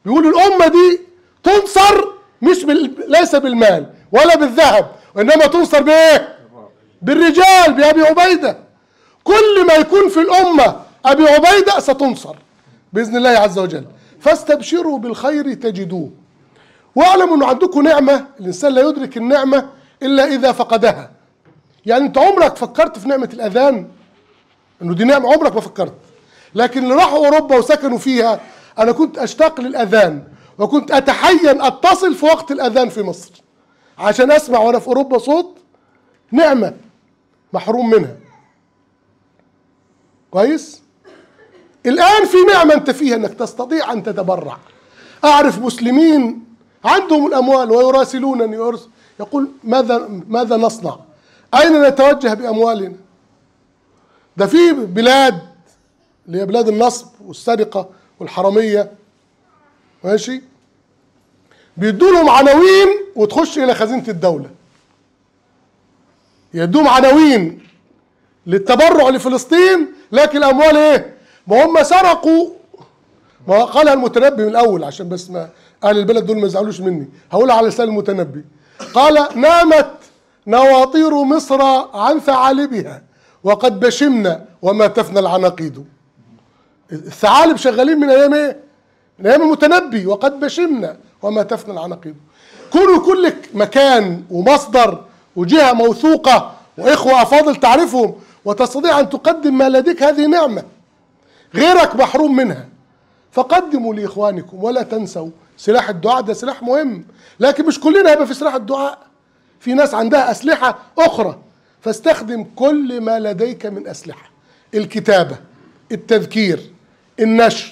بيقول الأمة دي تنصر مش ليس بالمال ولا بالذهب، وإنما تنصر بإيه؟ بالرجال، بأبي عبيدة. كل ما يكون في الأمة أبي عبيدة ستنصر بإذن الله عز وجل. فاستبشروا بالخير تجدوه، واعلموا أنه عندكم نعمة. الإنسان لا يدرك النعمة إلا إذا فقدها. يعني أنت عمرك فكرت في نعمة الأذان؟ أنه دي نعمة عمرك ما فكرت. لكن اللي راحوا أوروبا وسكنوا فيها، أنا كنت أشتاق للأذان، وكنت أتحين أتصل في وقت الأذان في مصر عشان أسمع وأنا في أوروبا صوت. نعمة محروم منها. كويس؟ الآن في نعمة أنت فيها، أنك تستطيع أن تتبرع. أعرف مسلمين عندهم الأموال ويراسلونني يقول ماذا نصنع؟ أين نتوجه بأموالنا؟ ده في بلاد اللي هي بلاد النصب والسرقة والحرامية، ماشي، بيدوا لهم عناوين وتخش إلى خزينة الدولة. يدوهم عناوين للتبرع لفلسطين، لكن الأموال إيه؟ ما هم سرقوا. ما قالها المتنبي من الأول، عشان بس ما أهل البلد دول ما يزعلوش مني، هقولها على لسان المتنبي. قال: نامت نواطير مصر عن ثعالبها وقد بشمنا وما تفنى العناقيد. الثعالب شغالين من أيام إيه؟ من أيام المتنبي، وقد بشمنا وما تفنى العناقيد. كونوا كل مكان ومصدر وجهة موثوقة وإخوة أفاضل تعرفهم وتستطيع أن تقدم ما لديك، هذه نعمة غيرك محروم منها. فقدموا لإخوانكم ولا تنسوا سلاح الدعاء. ده سلاح مهم، لكن مش كلنا هيبقى في سلاح الدعاء. في ناس عندها أسلحة أخرى، فاستخدم كل ما لديك من أسلحة: الكتابة، التذكير، النشر،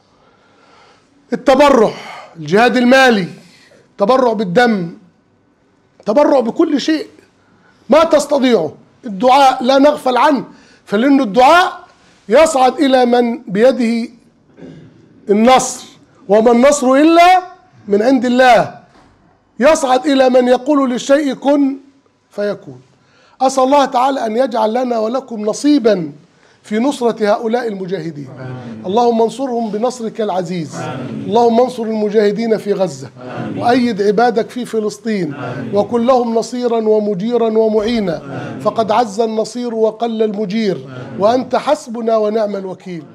التبرع، الجهاد المالي، تبرع بالدم، تبرع بكل شيء ما تستطيعه. الدعاء لا نغفل عنه، فلأن الدعاء يصعد إلى من بيده النصر، وما النصر إلا من عند الله. يصعد إلى من يقول للشيء كن فيكون. أسأل الله تعالى أن يجعل لنا ولكم نصيبا في نصرة هؤلاء المجاهدين. اللهم انصرهم بنصرك العزيز. اللهم انصر المجاهدين في غزة، وأيد عبادك في فلسطين، وكن لهم نصيرا ومجيرا ومعينا، فقد عز النصير وقل المجير، وأنت حسبنا ونعم الوكيل.